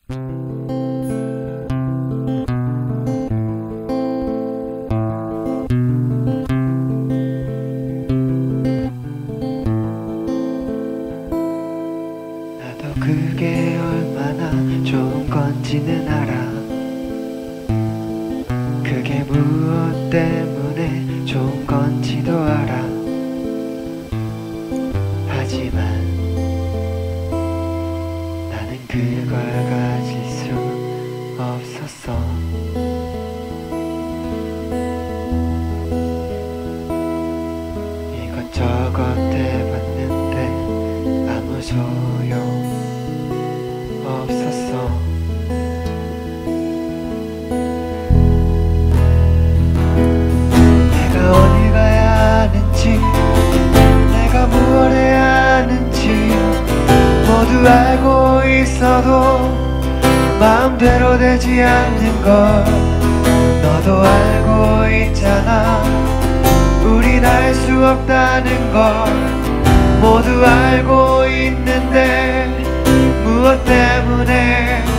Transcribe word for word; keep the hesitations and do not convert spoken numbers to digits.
나도 그게 얼마나 좋은 건지는 알아. 그게 무엇 때문에 좋은 건지도 알아. 하지만 나는 그걸 가질 수 없었어. 이것저것 해봤는데 아무 소용 없었어. 내가 어디 가야 하는지, 내가 무엇 해야 하는지 모두 알고 있어도 마음대로 되지 않는 걸 너도 알고 있잖아. 우린 알 수 없다는 걸 모두 알고 있는데 무엇 때문에